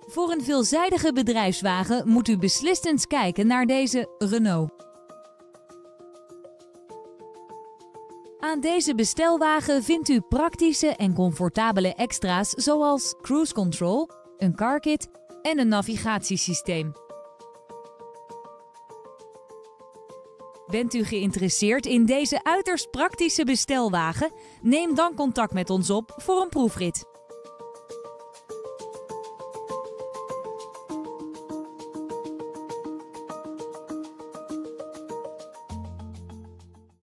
Voor een veelzijdige bedrijfswagen moet u beslist eens kijken naar deze Renault. Aan deze bestelwagen vindt u praktische en comfortabele extra's zoals cruise control, een carkit en een navigatiesysteem. Bent u geïnteresseerd in deze uiterst praktische bestelwagen? Neem dan contact met ons op voor een proefrit.